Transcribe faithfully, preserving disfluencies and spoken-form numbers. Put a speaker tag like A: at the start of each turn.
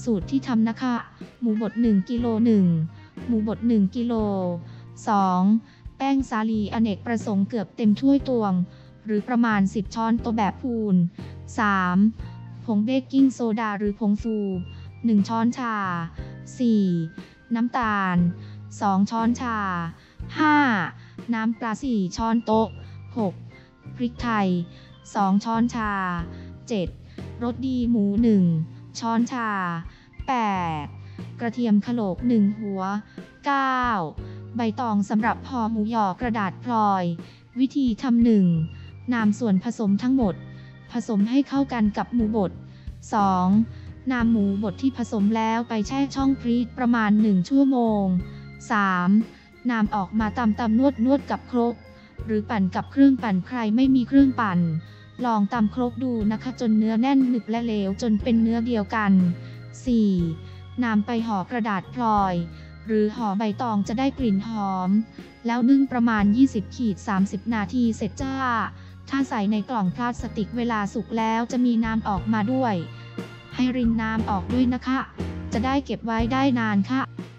A: สูตรที่ทำนะคะหมูบดหนึ่งกิโลหนึ่งหมูบดหนึ่งกิโลสองแป้งสาลีอเนกประสงค์เกือบเต็มถ้วยตวงหรือประมาณสิบช้อนโต๊ะแบบพูนสามผงเบกกิ้งโซดาหรือผงฟูหนึ่งช้อนชาสี่น้ำตาลสองช้อนชาห้าน้ำปลาสี่ช้อนโต๊ะหกพริกไทยสองช้อนชาเจ็ดรสดีหมูหนึ่งช้อนชาแปดกระเทียมโขลกหนึ่งหัวเก้าใบตองสำหรับห่อหมูหยอกระดาษพลอยวิธีทำหนึ่งนำส่วนผสมทั้งหมดผสมให้เข้ากันกับหมูบดสองนำหมูบดที่ผสมแล้วไปแช่ช่องฟรีซประมาณหนึ่งชั่วโมงสามนำออกมาตำตำนวดนวดกับครกหรือปั่นกับเครื่องปั่นใครไม่มีเครื่องปั่นลองตำครกดูนะคะจนเนื้อแน่นหนึบและเหลวจนเป็นเนื้อเดียวกันสี่นำไปห่อกระดาษพลอยหรือห่อใบตองจะได้กลิ่นหอมแล้วนึ่งประมาณ ยี่สิบถึงสามสิบ นาทีเสร็จจ้าถ้าใส่ในกล่องพลาสติกเวลาสุกแล้วจะมีน้ำออกมาด้วยให้รินน้ำออกด้วยนะคะจะได้เก็บไว้ได้นานค่ะ